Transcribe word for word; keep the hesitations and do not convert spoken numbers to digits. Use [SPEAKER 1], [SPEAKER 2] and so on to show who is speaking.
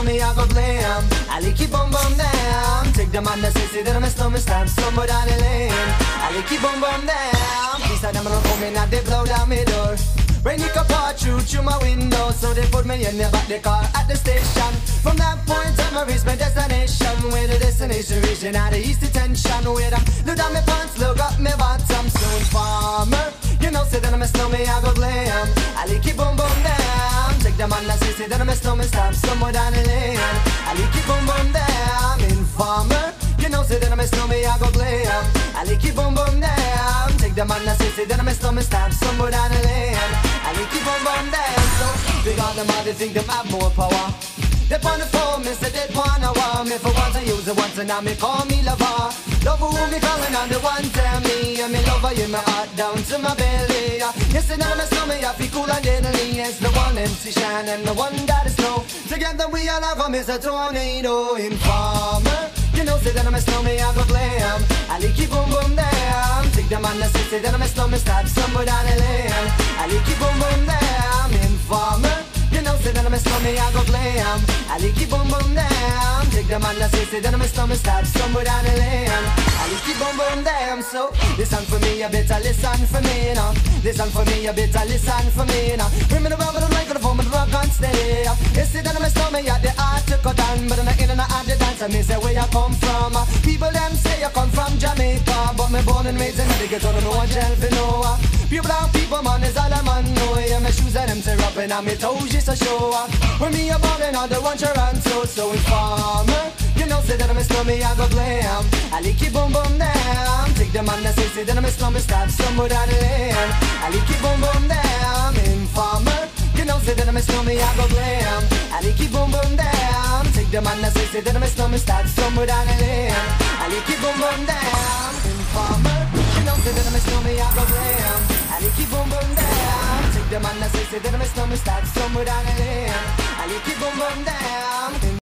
[SPEAKER 1] me, I go blam. I like keep boom boom down. Take the man that says say that I'm a snowman, stamp somewhere down the lane. I like keep boom boom down. These are them run coming and they blow down my door. Rain it can pour through through my window, so they put me in the back the car at the station. From that point on, I reach my destination. Where the destination region at the east detention. Where I look down my pants, look up my bottom. Soon farmer, you know, say that I'm a snowman, I go glam. I like keep boom boom down. Take the man that say, say that I'm a snowman, stamp somewhere down the lane. I like keep boom boom down. Informer, you know, say that I'm a snowman, I go glam. I like keep boom boom down. Take the man that say, say that I'm a snowman, stamp somewhere down the lane. I like keep boom boom down. So big on them, they think them have more power. They on the phone, me say they wanna want me for once I use it once and now me call me lover. Love who me calling on the one tell me and me lover in my heart down to my belly. Yes, and I'm a snowman, I feel cool and deadly. It's the one M C Shine and the one that is snow. Together we all have a miss a tornado. Informer, you know say that I'm a snowman, I go glam. I like keep boom boom down. Take the man that say, say that I'm a snowman, stop somewhere down the lane. I like keep boom boom down. Informer, you know, say that I'm a snowman, I go glam. I like keep boom boom down. Take the man that say, say that I'm a snowman, stop somewhere down the lane. I like keep boom boom down. So listen for me, you better listen for me now. Listen for me, you better listen for me now. Bring me the rubber, the microphone, and rock and stay. You say that I'm a snowman, yeah, the art to cut down, but I'm not in and out the dance. And me say where you come from. People them say you come from Jamaica, but me born and raised in the ghetto, don't know what jail for no. Pure brown people, man, is all I'm on. No, yeah, my shoes and them tear up and my toes just a show. When me a ballin' on the one Toronto, so informer, you know, say that I'm a snowman, I go glam. I like keep boom boom down. Take the man that say, say that I'm a snowman, stop somewhere down the lane. I like keep boom boom down. Informer, you know, say that I'm a snowman, I go glam. I like keep boom boom down. Take the man that say, say that I'm a snowman, stop somewhere down the lane. I like keep boom boom down. Informer, you know, say that I'm a snowman, I go glam. I like keep boom boom down. Take the man that say, say that I'm a snowman, stop somewhere down the lane. I like keep boom boom down.